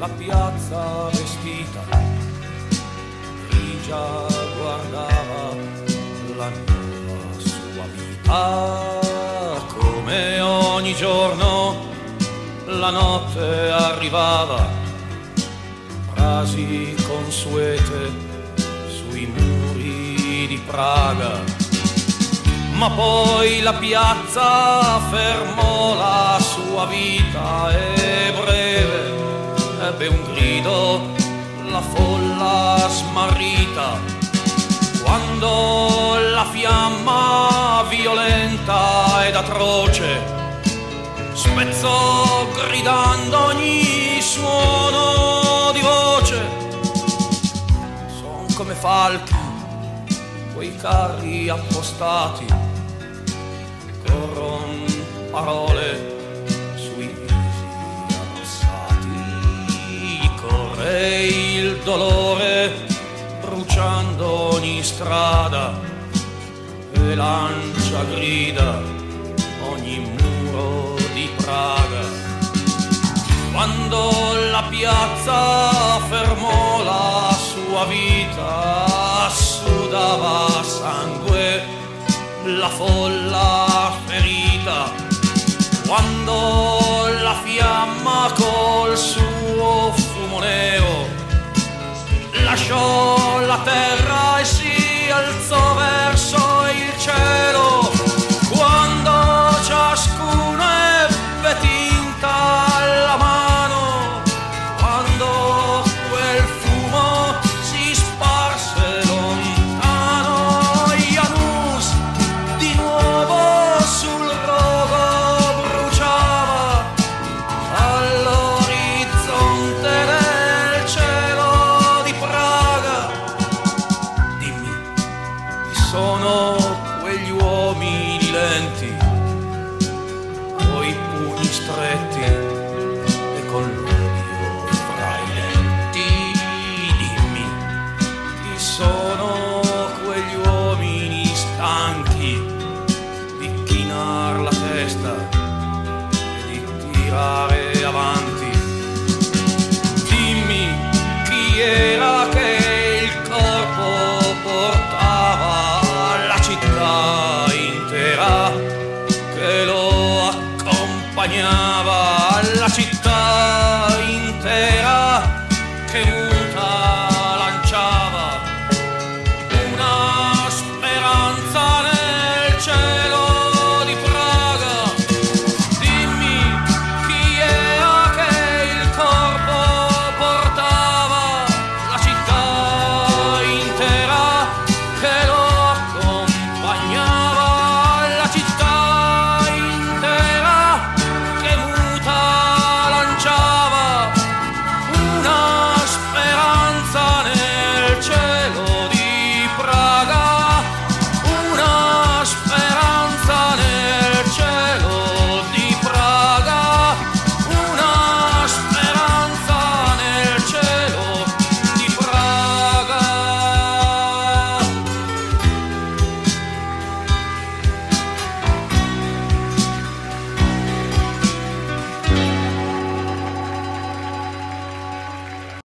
la piazza vestita grigia guardava la nuova sua vita. Come ogni giorno la notte arrivava, frasi consuete sui muri di Praga, ma poi la piazza fermò la sua vita e breve ebbe un grido la folla smarrita, quando la fiamma violenta ed atroce spezzò gridando ogni suono di voce. Son come falchi quei carri appostati, corron parole sui visi arrossati, corre il dolore bruciando ogni strada e lancia grida ogni muro di Praga. Quando la piazza fermò la sua vita, sudava sangue la folla ferita, quando la fiamma col suo fumo nero lasciò la terra